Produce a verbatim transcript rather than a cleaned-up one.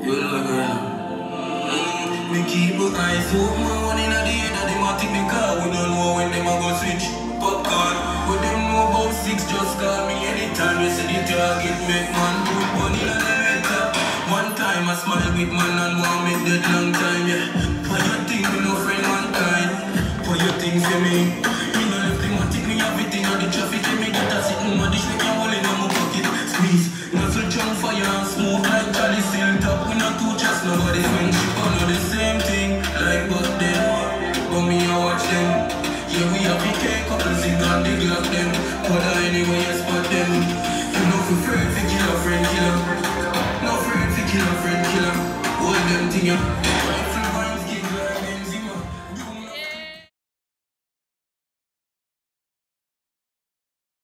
You know what mm, me keep my eyes open. One in a day that them a take me car. We don't know when them a go switch. Popcorn, but them know about six. Just call me anytime you see the target. Make man put money on the letter. One time I smile with man and want make that long time, yeah. For your thing, me no friend mankind. For your thing for me. Me no left them a take me everything on the traffic. Me get a sitting on dish, me can hold in my pocket. Squeeze, not so jump fire and smoke like Charlie Silk top. We not two just nobody friendship. I know the same thing, like but them. But me I watch them. Yeah, we have the cake, couple sing on the Glock them.